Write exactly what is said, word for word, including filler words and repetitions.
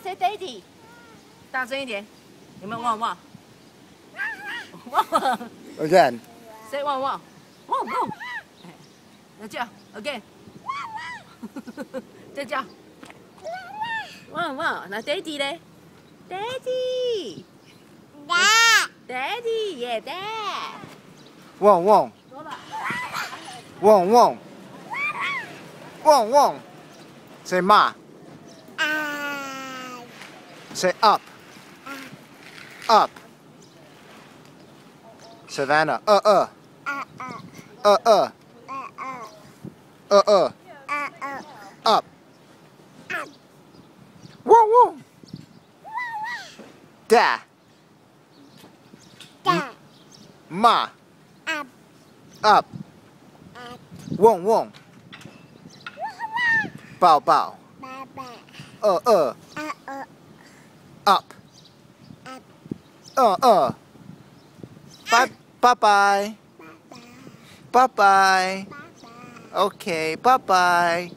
say daddy， 大声一点，有没有汪汪？汪汪 Again. say 汪汪，汪汪，哎，再叫 again， 再叫，汪汪，那 daddy 嘞 ？daddy， daddy， yeah dad。 Wong wong. Wong wong. Wong wong. Say ma. Say up. Up. Savannah. Uh uh. Uh uh. Uh uh. Up. Wong wong. Da. Ma. Up. Wong wong. Bow bow. Uh uh. Up. Uh uh. Bye bye bye. Bye bye. Okay, bye bye.